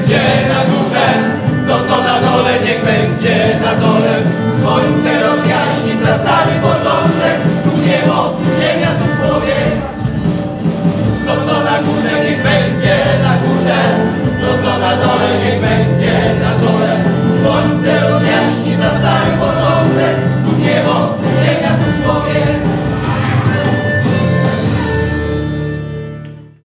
będzie na górze, to co na dole niech będzie na dole. Słońce rozjaśni prastary porządek, tu niebo, tu ziemia, tu człowiek. To co na górze niech będzie na